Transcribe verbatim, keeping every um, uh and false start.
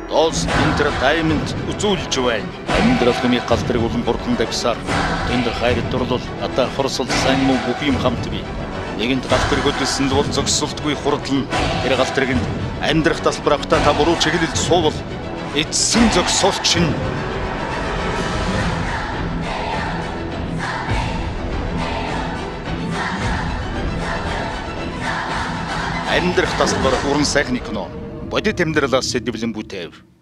Доос Entertainment үзүүлж байна. Амьдрал хэмээх галбарыг улам хурдан давсаар тэнд хайр дурлал ата хорсол сайн муу бүх юм хамт бий. Нэгэнт галбарыг хөдөлсөн л бол зогсолтгүй хурдан тэр галбарыг амьдрах талбар автаа та буруу чиглэлд суувал эцсэн зогсолч нь амьдрах талбар уран сайхны кино. Бодит амьдралаас сэдвлэн бүтэв.